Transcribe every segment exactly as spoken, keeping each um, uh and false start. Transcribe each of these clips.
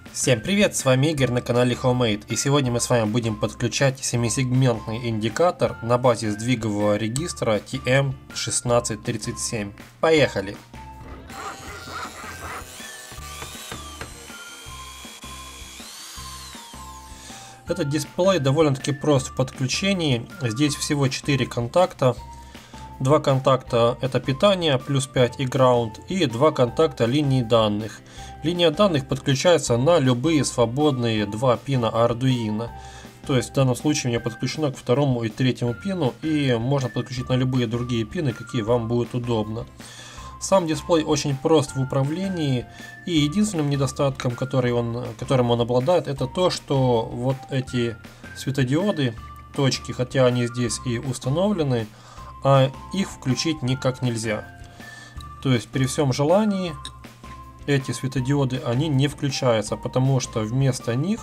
Всем привет, с вами Игорь на канале Homemade, и сегодня мы с вами будем подключать семисегментный индикатор на базе сдвигового регистра Ти Эм шестнадцать тридцать семь. Поехали! Этот дисплей довольно-таки прост в подключении, здесь всего четыре контакта. Два контакта это питание, плюс пять и ground, и два контакта линии данных. Линия данных подключается на любые свободные два пина Arduino. То есть в данном случае у меня подключено к второму и третьему пину, и можно подключить на любые другие пины, какие вам будет удобно. Сам дисплей очень прост в управлении, и единственным недостатком, который он, которым он обладает, это то, что вот эти светодиоды, точки, хотя они здесь и установлены, а их включить никак нельзя. То есть при всем желании эти светодиоды они не включаются, потому что вместо них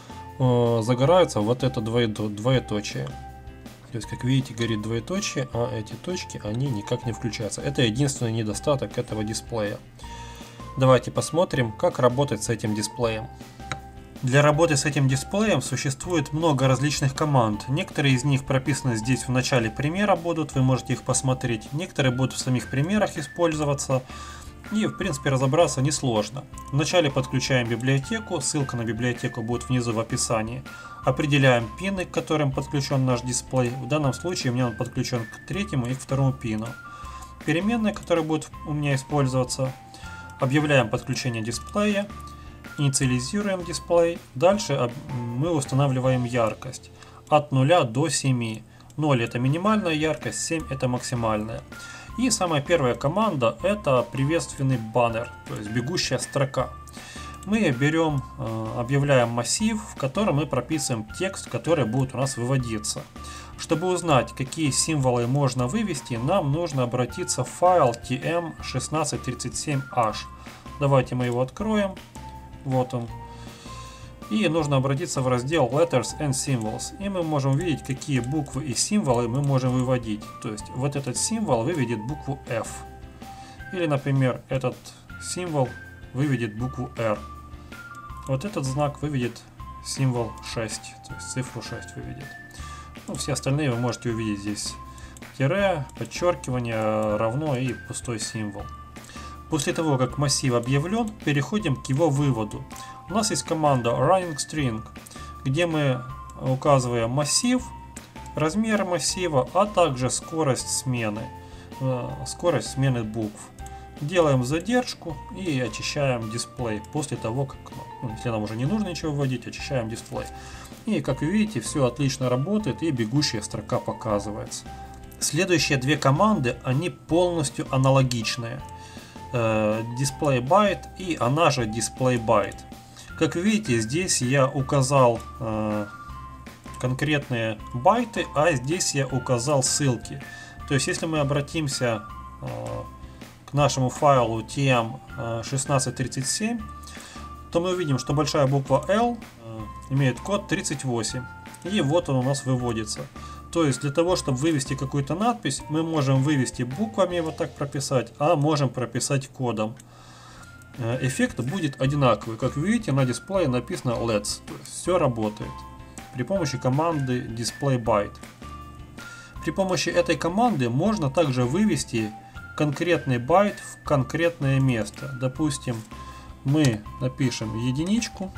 э, загорается вот это двоедо, двоеточие. То есть как видите горит двоеточие, а эти точки они никак не включаются. Это единственный недостаток этого дисплея. Давайте посмотрим, как работать с этим дисплеем. Для работы с этим дисплеем существует много различных команд. Некоторые из них прописаны здесь в начале примера будут, вы можете их посмотреть. Некоторые будут в самих примерах использоваться. И в принципе разобраться несложно. Вначале подключаем библиотеку, ссылка на библиотеку будет внизу в описании. Определяем пины, к которым подключен наш дисплей. В данном случае у меня он подключен к третьему и к второму пину. Переменные, которые будут у меня использоваться. Объявляем подключение дисплея. Инициализируем дисплей. Дальше мы устанавливаем яркость от нуля до семи. ноль это минимальная яркость, семь это максимальная. И самая первая команда это приветственный баннер, то есть бегущая строка. Мы берем, объявляем массив, в котором мы прописываем текст, который будет у нас выводиться. Чтобы узнать, какие символы можно вывести, нам нужно обратиться в файл Ти Эм шестнадцать тридцать семь эйч. Давайте мы его откроем. Вот он. И нужно обратиться в раздел Letters and Symbols. И мы можем увидеть, какие буквы и символы мы можем выводить. То есть вот этот символ выведет букву F. Или, например, этот символ выведет букву R. Вот этот знак выведет символ шесть. То есть цифру шесть выведет. Ну, все остальные вы можете увидеть здесь. Тире, подчеркивание, равно и пустой символ. После того, как массив объявлен, переходим к его выводу. У нас есть команда running string, где мы указываем массив, размер массива, а также скорость смены, скорость смены букв. Делаем задержку и очищаем дисплей после того, как, ну, если нам уже не нужно ничего вводить, очищаем дисплей. И как вы видите, все отлично работает и бегущая строка показывается. Следующие две команды, они полностью аналогичные. Display byte и она же display byte. Как вы видите, здесь я указал э, конкретные байты, а здесь я указал ссылки. То есть если мы обратимся э, к нашему файлу Ти Эм шестнадцать тридцать семь, то мы увидим, что большая буква L э, имеет код тридцать восемь. И вот он у нас выводится. То есть для того, чтобы вывести какую-то надпись, мы можем вывести буквами, вот так прописать, а можем прописать кодом. Эффект будет одинаковый. Как вы видите, на дисплее написано Let's. То есть все работает при помощи команды display byte. При помощи этой команды можно также вывести конкретный байт в конкретное место. Допустим, мы напишем единичку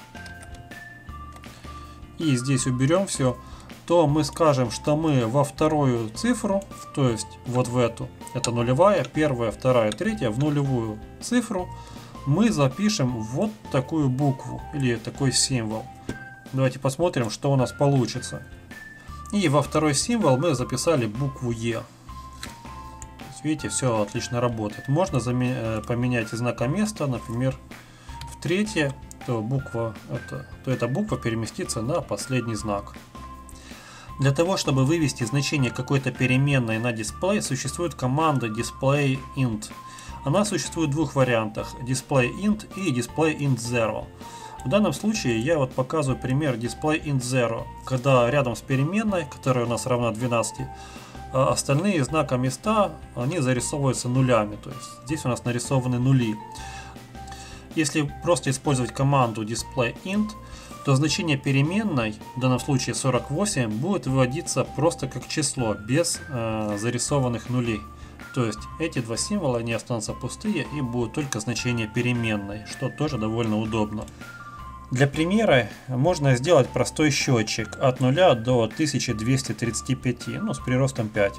и здесь уберем все. То мы скажем, что мы во вторую цифру, то есть вот в эту, это нулевая, первая, вторая, третья, в нулевую цифру мы запишем вот такую букву или такой символ. Давайте посмотрим, что у нас получится. И во второй символ мы записали букву Е. Видите, все отлично работает. Можно поменять знака места, например, в третье, то, буква, это, то эта буква переместится на последний знак. Для того, чтобы вывести значение какой-то переменной на дисплей, существует команда displayInt. Она существует в двух вариантах: displayInt и displayInt0. В данном случае я вот показываю пример displayInt0, когда рядом с переменной, которая у нас равна двенадцати, остальные знака места они зарисовываются нулями. То есть здесь у нас нарисованы нули. Если просто использовать команду displayInt, то значение переменной, в данном случае сорок восемь, будет выводиться просто как число, без э, зарисованных нулей. То есть эти два символа не останутся пустые и будут только значение переменной, что тоже довольно удобно. Для примера можно сделать простой счетчик от нуля до тысячи двухсот тридцати пяти, ну, с приростом пять,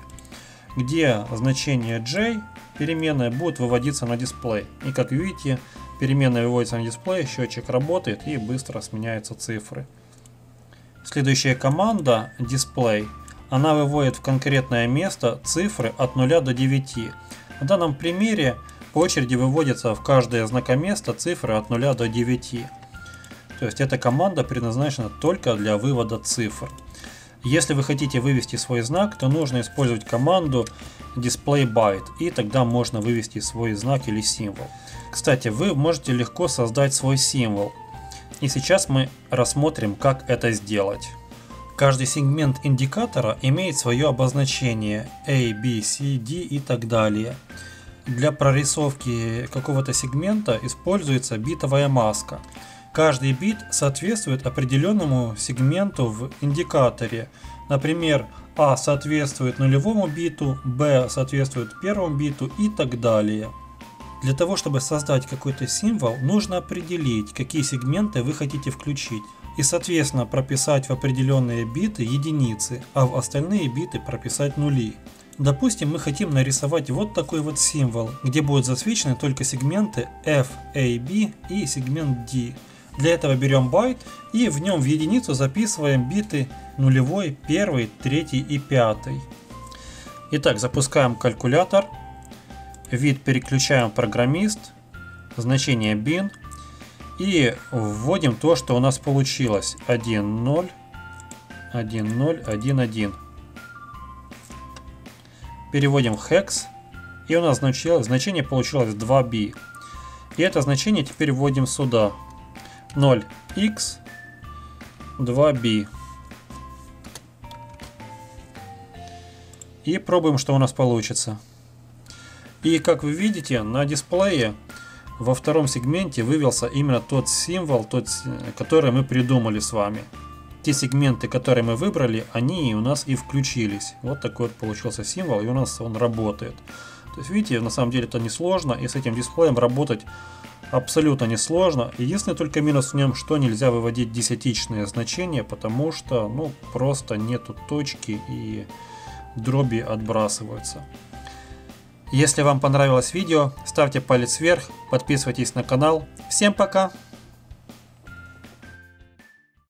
где значение j переменная будет выводиться на дисплей. И как видите, переменная выводится на дисплей, счетчик работает и быстро сменяются цифры. Следующая команда display, она выводит в конкретное место цифры от нуля до девяти. В данном примере по очереди выводятся в каждое знакоместо цифры от нуля до девяти. То есть эта команда предназначена только для вывода цифр. Если вы хотите вывести свой знак, то нужно использовать команду displayByte, и тогда можно вывести свой знак или символ. Кстати, вы можете легко создать свой символ. И сейчас мы рассмотрим, как это сделать. Каждый сегмент индикатора имеет свое обозначение A, B, C, D и так далее. Для прорисовки какого-то сегмента используется битовая маска. Каждый бит соответствует определенному сегменту в индикаторе. Например, А соответствует нулевому биту, Б соответствует первому биту и так далее. Для того, чтобы создать какой-то символ, нужно определить, какие сегменты вы хотите включить. И, соответственно, прописать в определенные биты единицы, а в остальные биты прописать нули. Допустим, мы хотим нарисовать вот такой вот символ, где будут засвечены только сегменты F, A, B и сегмент D. Для этого берем байт и в нем в единицу записываем биты нулевой, первый, третий и пятый. Итак, запускаем калькулятор. Вид переключаем в программист. Значение bin. И вводим то, что у нас получилось. один, ноль, один, ноль, один, один. Переводим в hex. И у нас значение получилось два би. И это значение теперь вводим сюда. ноль икс два би. И пробуем, что у нас получится. И как вы видите, на дисплее во втором сегменте вывелся именно тот символ, тот, который мы придумали с вами. Те сегменты, которые мы выбрали, они у нас и включились. Вот такой вот получился символ, и у нас он работает. То есть видите, на самом деле это несложно, и с этим дисплеем работать абсолютно несложно. Единственный только минус в нем, что нельзя выводить десятичные значения, потому что ну просто нету точки и дроби отбрасываются. Если вам понравилось видео, ставьте палец вверх, подписывайтесь на канал. Всем пока!